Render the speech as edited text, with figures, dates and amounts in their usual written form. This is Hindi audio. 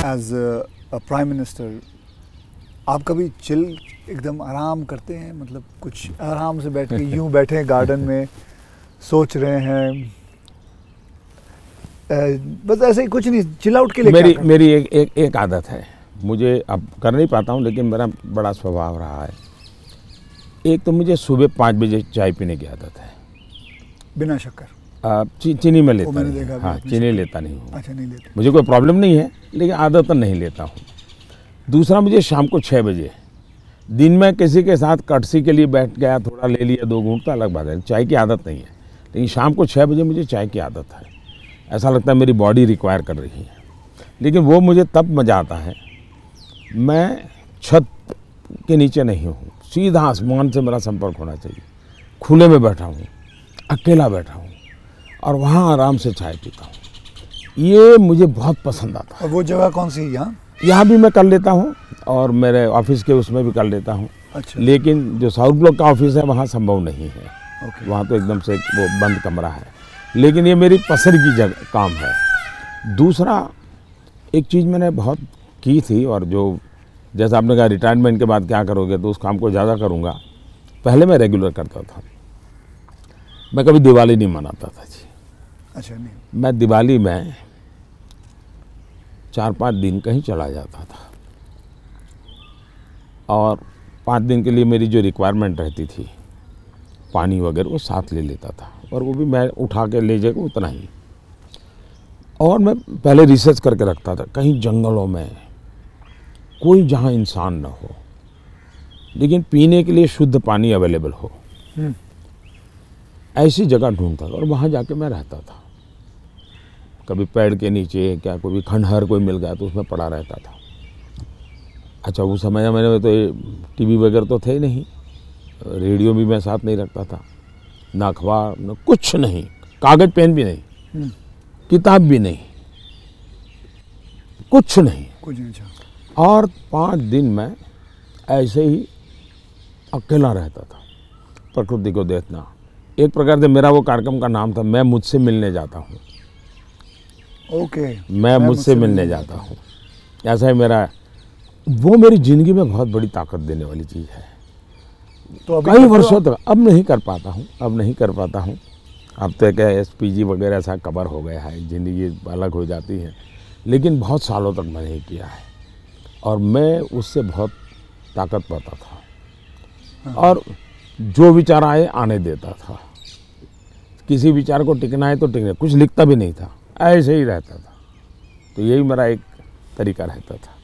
एज अ प्राइम मिनिस्टर आप कभी चिल एकदम आराम करते हैं, मतलब कुछ आराम से बैठ के यूं बैठे हैं गार्डन में सोच रहे हैं, बस ऐसे ही कुछ नहीं, चिल आउट के लिए मेरी एक आदत है, मुझे अब कर नहीं पाता हूँ लेकिन मेरा बड़ा स्वभाव रहा है। एक तो मुझे सुबह 5 बजे चाय पीने की आदत है, बिना शक्कर। चीनी में लेता नहीं, हाँ चीनी लेता नहीं हूँ। अच्छा, नहीं लेते। मुझे कोई प्रॉब्लम नहीं है लेकिन आदत नहीं लेता हूँ। दूसरा, मुझे शाम को 6 बजे, दिन में किसी के साथ कटसी के लिए बैठ गया, थोड़ा ले लिया 2 घूंट, तो अलग बात है, चाय की आदत नहीं है। लेकिन शाम को 6 बजे मुझे चाय की आदत है, ऐसा लगता है मेरी बॉडी रिक्वायर कर रही है। लेकिन वो मुझे तब मज़ा आता है, मैं छत के नीचे नहीं हूँ, सीधा आसमान से मेरा संपर्क होना चाहिए, खुले में बैठा हूँ, अकेला बैठा हूँ और वहाँ आराम से चाय पीता हूँ। ये मुझे बहुत पसंद आता है। और वो जगह कौन सी है? यहाँ भी मैं कर लेता हूँ और मेरे ऑफिस के उसमें भी कर लेता हूँ। अच्छा। लेकिन जो साउथ ब्लॉक का ऑफिस है वहाँ संभव नहीं है। ओके। वहाँ तो एकदम से वो बंद कमरा है, लेकिन ये मेरी पसंद की जगह काम है। दूसरा, एक चीज़ मैंने बहुत की थी, और जो जैसा आपने कहा रिटायरमेंट के बाद क्या करोगे, तो उस काम को ज़्यादा करूँगा। पहले मैं रेगुलर करता था, मैं कभी दिवाली नहीं मनाता था जी। अच्छा। नहीं, मैं दिवाली में 4-5 दिन कहीं चला जाता था और 5 दिन के लिए मेरी जो रिक्वायरमेंट रहती थी, पानी वगैरह, वो साथ ले लेता था, और वो भी मैं उठा के ले जाकर उतना ही। और मैं पहले रिसर्च करके रखता था, कहीं जंगलों में कोई जहाँ इंसान न हो लेकिन पीने के लिए शुद्ध पानी अवेलेबल हो, ऐसी जगह ढूंढता था और वहाँ जाके मैं रहता था। कभी पेड़ के नीचे, क्या कोई खंडहर कोई मिल गया तो उसमें पड़ा रहता था। अच्छा, उस समय में तो टीवी वगैरह तो थे ही नहीं, रेडियो भी मैं साथ नहीं रखता था, ना अखबार, ना कुछ नहीं, कागज़ पेन भी नहीं, किताब भी नहीं, कुछ नहीं। और 5 दिन मैं ऐसे ही अकेला रहता था, प्रकृति को देखना। एक प्रकार से मेरा वो कार्यक्रम का नाम था, मैं मुझसे मिलने जाता हूँ। ओके। मैं मुझसे मिलने जाता हूँ, ऐसा है मेरा। वो मेरी ज़िंदगी में बहुत बड़ी ताकत देने वाली चीज़ है। तो कई वर्षों तक अब नहीं कर पाता हूँ, अब तो क्या SPG वगैरह ऐसा कवर हो गया है, ज़िंदगी अलग हो जाती है, लेकिन बहुत सालों तक मैंने नहीं किया है और मैं उससे बहुत ताकत पाता था। और जो विचार आए आने देता था, किसी विचार को टिकना है तो टिकना, कुछ लिखता भी नहीं था, ऐसे ही रहता था। तो यही मेरा एक तरीका रहता था।